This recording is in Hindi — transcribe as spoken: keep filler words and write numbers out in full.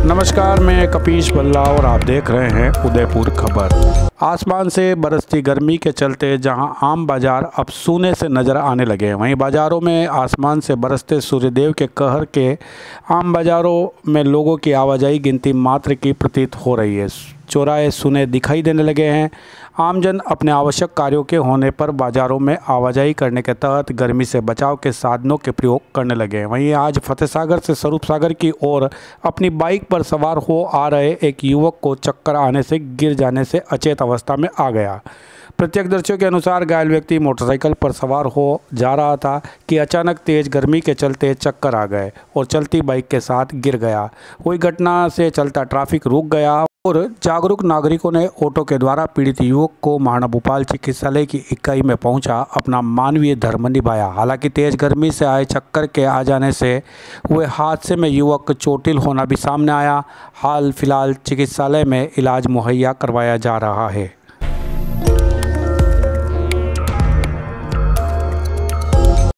नमस्कार, मैं कपीश बल्ला और आप देख रहे हैं उदयपुर खबर। आसमान से बरसती गर्मी के चलते जहां आम बाजार अब सूने से नज़र आने लगे हैं, वहीं बाज़ारों में आसमान से बरसते सूर्यदेव के कहर के आम बाज़ारों में लोगों की आवाजाही गिनती मात्र की प्रतीत हो रही है। चौराहे सूने दिखाई देने लगे हैं। आमजन अपने आवश्यक कार्यों के होने पर बाज़ारों में आवाजाही करने के तहत गर्मी से बचाव के साधनों के प्रयोग करने लगे हैं। वहीं आज फतेह सागर से स्वरूप सागर की ओर अपनी बाइक पर सवार हो आ रहे एक युवक को चक्कर आने से गिर जाने से अचेत अवस्था में आ गया। प्रत्यक्षदर्शियों के अनुसार घायल व्यक्ति मोटरसाइकिल पर सवार हो जा रहा था कि अचानक तेज गर्मी के चलते चक्कर आ गए और चलती बाइक के साथ गिर गया। हुई घटना से चलता ट्रैफिक रुक गया और जागरूक नागरिकों ने ऑटो के द्वारा पीड़ित युवक को महाराणा भूपाल चिकित्सालय की इकाई में पहुंचा अपना मानवीय धर्म निभाया। हालांकि तेज गर्मी से आए चक्कर के आ जाने से हुए हादसे में युवक चोटिल होना भी सामने आया। हाल फिलहाल चिकित्सालय में इलाज मुहैया करवाया जा रहा है।